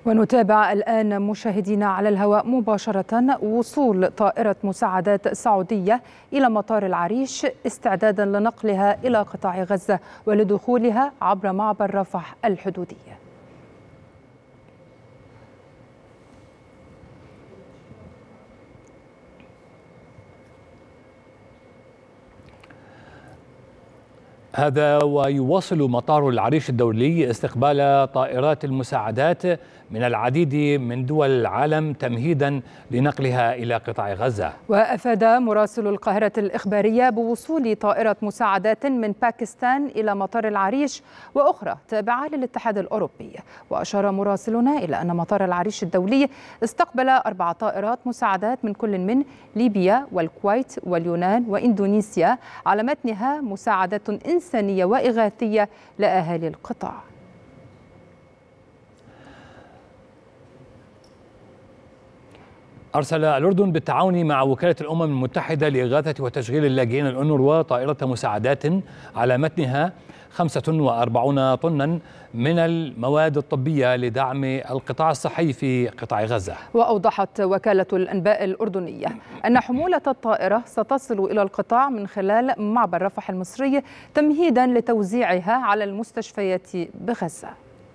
ونتابع الآن مشاهدينا على الهواء مباشرة وصول طائرة مساعدات سعودية إلى مطار العريش استعدادا لنقلها إلى قطاع غزة ولدخولها عبر معبر رفح الحدودي. هذا ويواصل مطار العريش الدولي استقبال طائرات المساعدات من العديد من دول العالم تمهيدا لنقلها إلى قطاع غزة. وأفاد مراسل القاهرة الإخبارية بوصول طائرة مساعدات من باكستان إلى مطار العريش وأخرى تابعة للاتحاد الأوروبي. وأشار مراسلنا إلى أن مطار العريش الدولي استقبل 4 طائرات مساعدات من كل من ليبيا والكويت واليونان وإندونيسيا على متنها مساعدات إنسانية وإغاثية لأهالي القطاع. أرسل الأردن بالتعاون مع وكالة الأمم المتحدة لإغاثة وتشغيل اللاجئين الأونروا طائرة مساعدات على متنها 45 طنا من المواد الطبية لدعم القطاع الصحي في قطاع غزة. وأوضحت وكالة الأنباء الأردنية أن حمولة الطائرة ستصل إلى القطاع من خلال معبر رفح المصري تمهيدا لتوزيعها على المستشفيات بغزة.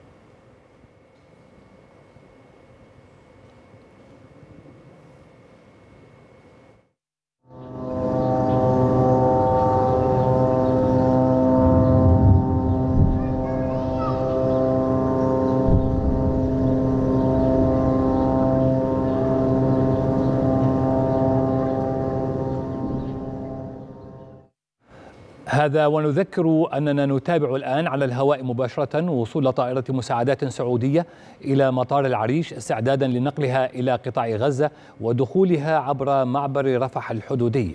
هذا ونذكر أننا نتابع الآن على الهواء مباشرة وصول طائرة مساعدات سعودية إلى مطار العريش استعدادا لنقلها إلى قطاع غزة ودخولها عبر معبر رفح الحدودي.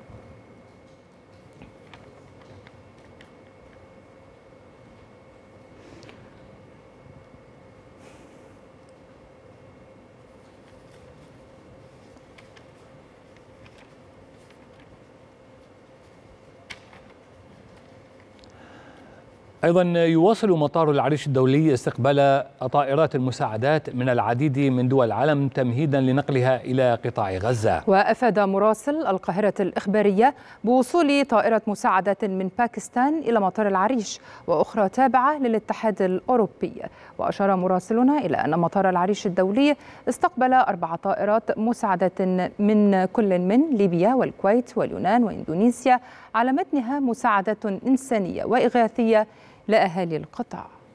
أيضا يواصل مطار العريش الدولي استقبال طائرات المساعدات من العديد من دول العالم تمهيدا لنقلها إلى قطاع غزة. وأفاد مراسل القاهرة الإخبارية بوصول طائرة مساعدات من باكستان إلى مطار العريش وأخرى تابعة للاتحاد الأوروبي. وأشار مراسلنا إلى أن مطار العريش الدولي استقبل 4 طائرات مساعدات من كل من ليبيا والكويت واليونان وإندونيسيا على متنها مساعدات إنسانية وإغاثية لأهالي القطاع.